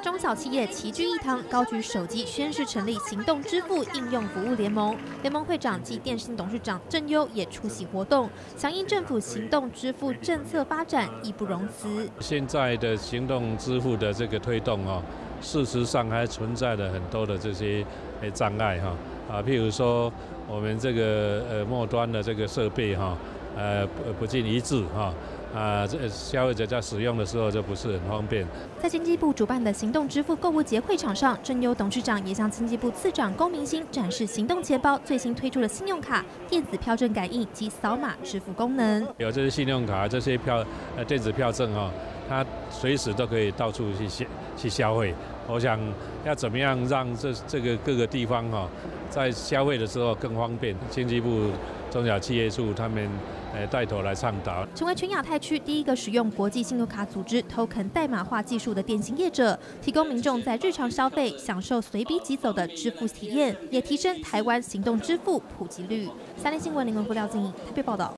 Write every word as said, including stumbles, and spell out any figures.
中小企业齐聚一堂，高举手机宣誓成立行动支付应用服务联盟。联盟会长及电信董事长郑优也出席活动，响应政府行动支付政策发展，义不容辞。 现在的行动支付的这个推动哦，事实上还存在了很多的这些障碍哈啊，譬如说我们这个呃末端的这个设备哈，呃不不尽一致哈。啊，这消费者在使用的时候就不是很方便。 在经济部主办的行动支付购物节会场上，郑优董事长也向经济部次长龚明鑫展示行动钱包最新推出的信用卡、电子票证感应及扫码支付功能。 有这些信用卡、这些票呃电子票证哦，它随时都可以到处去消去消费。我想要怎么样让这这个各个地方哈，在消费的时候更方便？经济部中小企业处他们。呃，带头来倡导， 成为全亚太区第一个使用国际信用卡组织 Token 代码化技术的电信业者，提供民众在日常消费享受随笔即走的支付体验，也提升台湾行动支付普及率。三立新闻林文福廖静怡特别报道。